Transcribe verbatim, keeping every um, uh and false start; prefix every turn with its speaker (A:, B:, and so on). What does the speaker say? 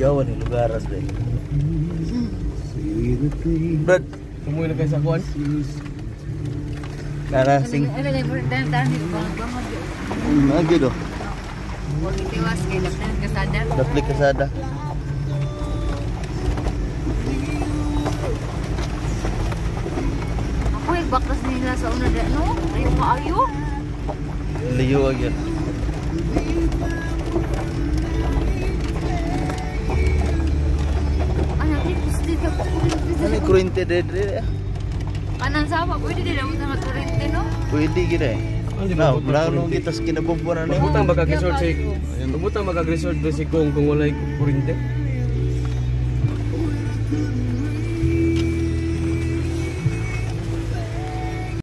A: Yawan ni lugaras deh. Brad,
B: Tumuy na kayo sa kuwan.
A: Nara sing.
C: Ano na yung tahan dito bangat yun.
A: Lagi do.
C: Huwag itiwas kayo lang kasada.
A: Daplik kasada.
C: Ako yung bakas nila sa una na no? Ayaw maayo.
A: Liyo agad.
C: Ano, gusto ka po.
A: Ano kurente deh deh?
C: Kanan sama, pwede din ako sa kurente no?
A: Pwede gila eh. Nah, belakang kita sa kinabubuan ni.
B: Butang magag-resort si Butang magag-resort si Kung kung walay kurente.